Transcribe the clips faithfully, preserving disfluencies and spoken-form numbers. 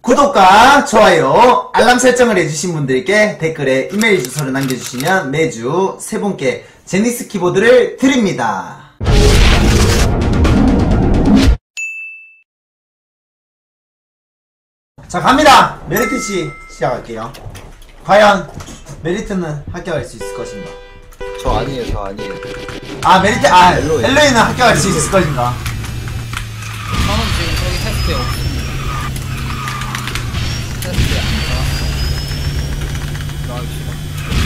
구독과 좋아요, 알람 설정을 해주신 분들께 댓글에 이메일 주소를 남겨주시면 매주 세 분께 제니스 키보드를 드립니다. 자, 갑니다. 메리트씨 시작할게요. 과연 메리트는 합격할 수 있을 것인가? 저 아니에요, 저 아니에요. 아, 메리트, 아, 엘로이. 엘로이는 합격할 수 있을 것인가? 저는 지금 저기 테스트에 없습니다. 테스트에 안 들어왔어요. 나와주시다.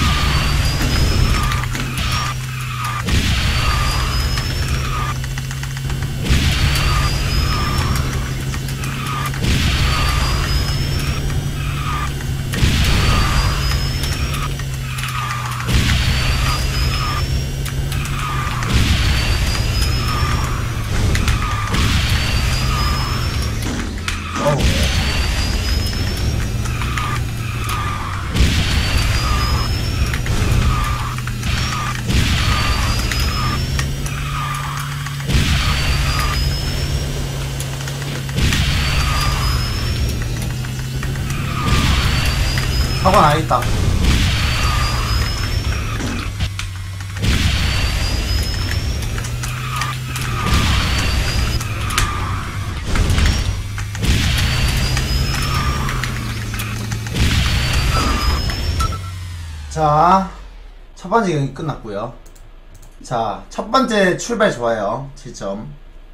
사고 나겠다. 자, 첫 번째 경기 끝났고요. 자, 첫 번째 출발 좋아요. 칠 점.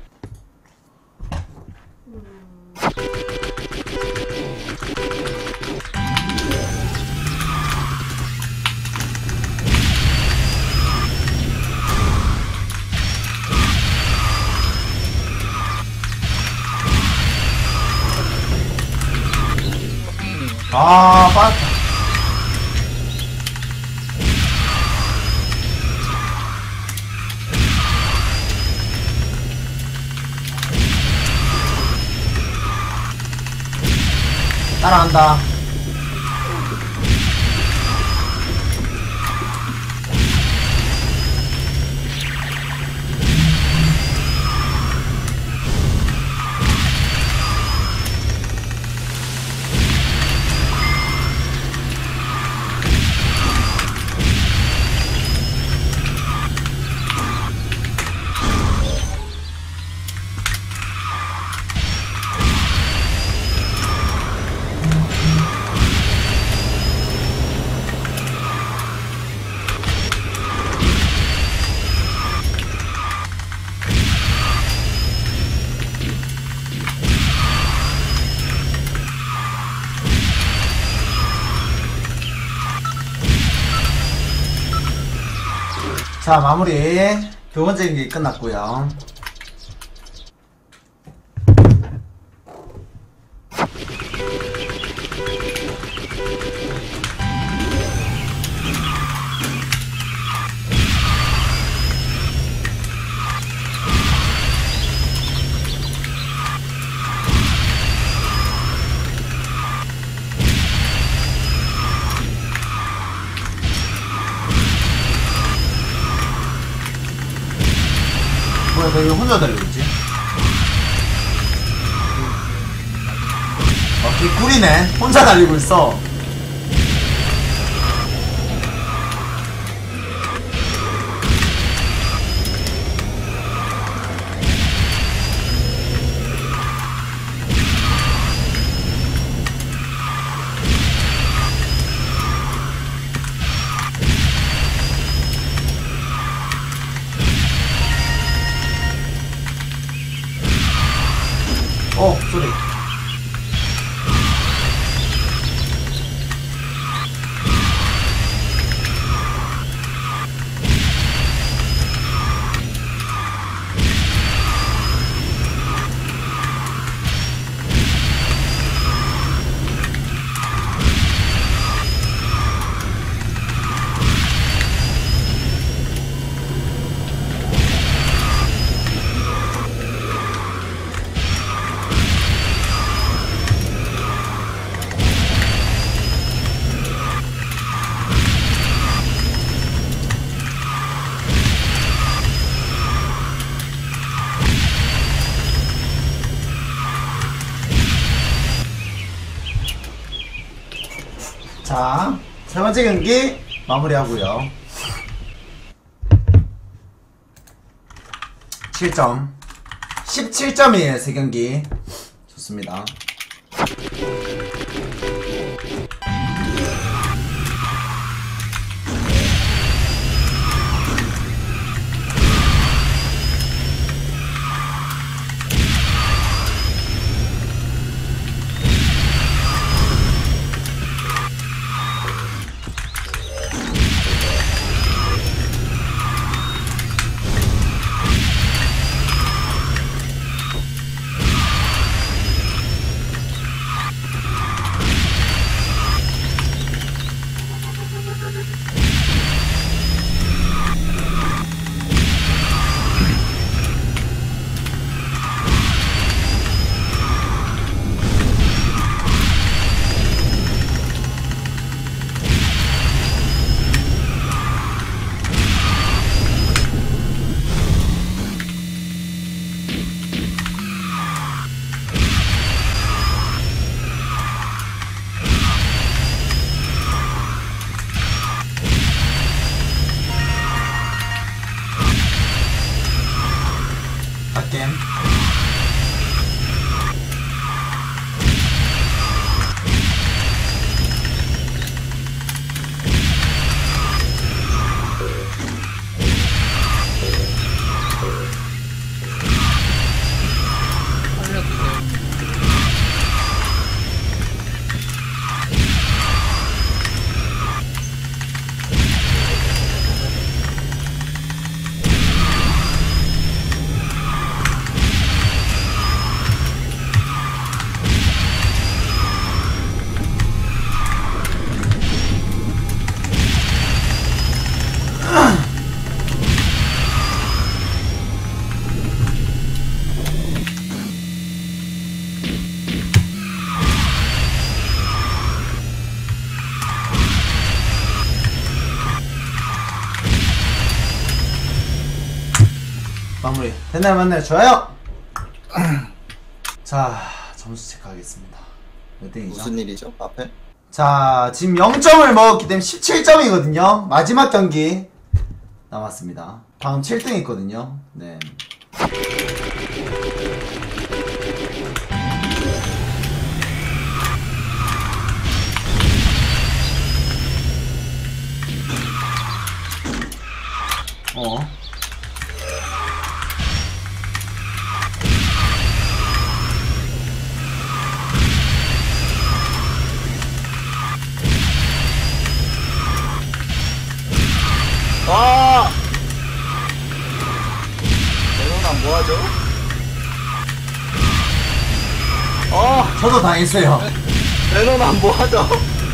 아, 빠졌다. 따라간다. 자, 마무리. 두 번째 경기 끝났고요. 뭐야, 너 이거 혼자 달리고 있지? 어, 개꿀이네. 혼자 달리고 있어. 어, 소리. 자, 세 번째 경기 마무리하고요. 칠 점. 십칠 점이에요, 세 경기. 좋습니다. 갓겜. 살려주세요. 마무리. 됐나요, 맞나요? 좋아요! 자, 점수 체크하겠습니다. 몇 등이죠? 무슨 일이죠? 앞에? 자, 지금 영 점을 먹었기 때문에 십칠 점이거든요. 마지막 경기 남았습니다. 다음 칠 등 있거든요. 네. 어. 아! 내놓으면 뭐하죠? 아! 저도 당했어요. 내놓으면 뭐하죠?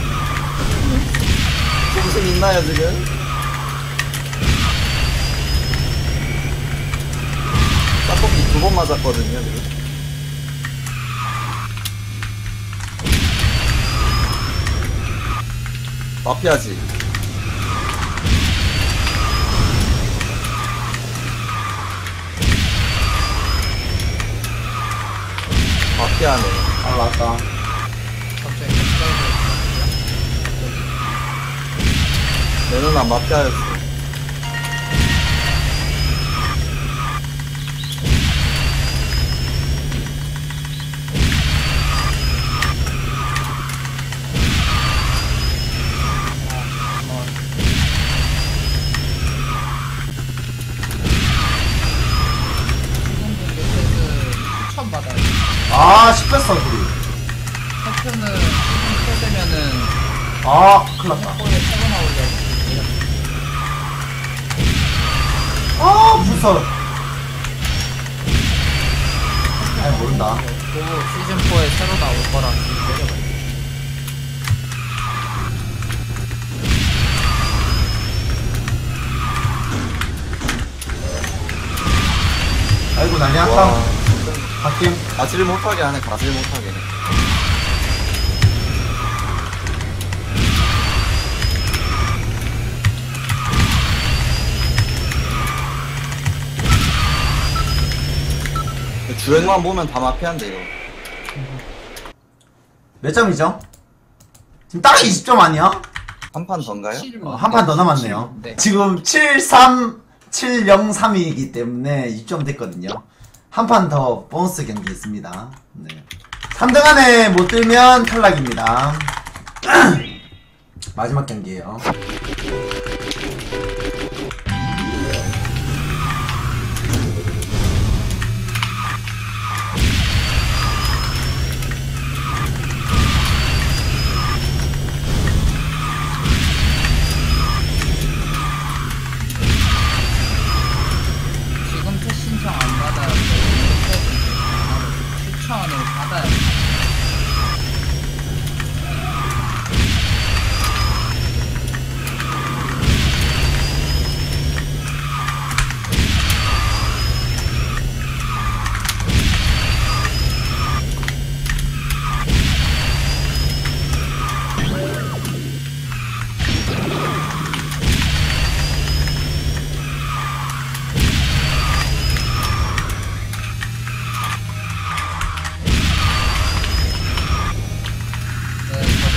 무슨 있나요 지금? 싹둑이 두 번 맞았거든요 지금. 마피아지. 마피아네. 아, 맞다. 갑자기 갑자기 내 누나 마피아였어. 추천 받아요. 아, 씹혔어, 둘이. 해프는 시즌 사 되면은 아, 큰일났다. 코에 세고 나오려고. 아, 불쌍. 아니, 모른다. 그리고 시즌 사에 새로 나올 거라 내려가요. 아이고, 난리 와. 났다. 갓겜. 가지를 못하게 하네. 가지를 못하게. 주행만 보면 다 마피아인데 이거. 몇 점이죠? 지금 딱 이십 점 아니야? 한 판 더인가요? 어, 한 판 더 남았네요. 네. 지금 칠삼, 칠영삼이기 때문에 이 점 됐거든요. 한 판 더 보너스 경기 있습니다. 네. 삼 등 안에 못 들면 탈락입니다. 마지막 경기에요. 지금 첫 신청 안 받아야 돼. 추천을 받아야 돼. 네, 저도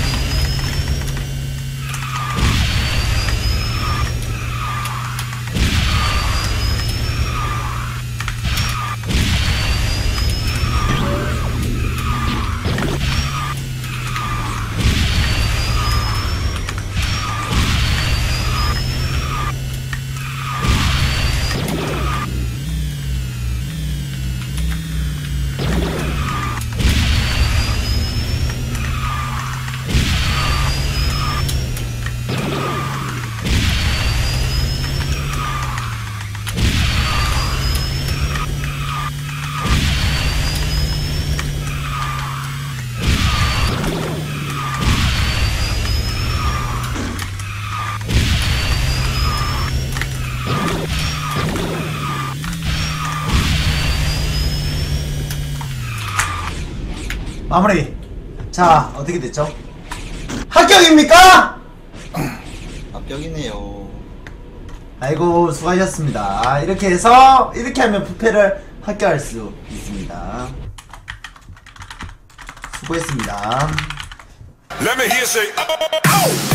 마무리. 자, 어떻게 됐죠? 합격입니까? 합격이네요. 아이고, 수고하셨습니다. 이렇게 해서, 이렇게 하면 부패를 합격할 수 있습니다. 수고했습니다. Let me hear say, oh, oh, oh.